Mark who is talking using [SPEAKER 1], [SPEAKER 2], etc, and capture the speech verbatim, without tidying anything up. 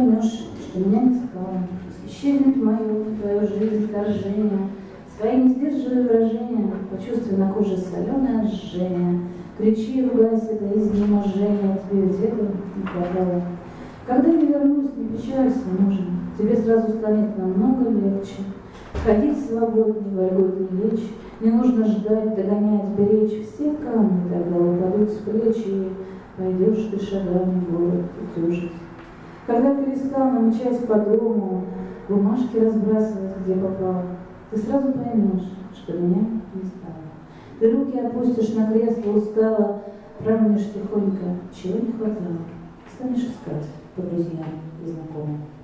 [SPEAKER 1] поймешь, что меня не стало. Исчезнет мое, твою жизнь, вторжение. Свои не сдерживая выражения, почувствуй на коже соленое жжение. Кричи и ругайся до изнеможения, тебе ведь этого не хватало. Когда я вернусь, не печалься, мужа, тебе сразу станет намного легче. Ходить свободнее, вольготнее лечь, не нужно ждать, догонять, беречь. Все камни тогда упадут с плеч, и пойдешь ты шагами город утюжить. Когда перестал намечать по дому, бумажки разбрасывать, где попало, ты сразу поймешь, что меня не стало. Ты руки опустишь на кресло устало, промнешь тихонько, чего не хватало. Станешь искать по друзьям и знакомым.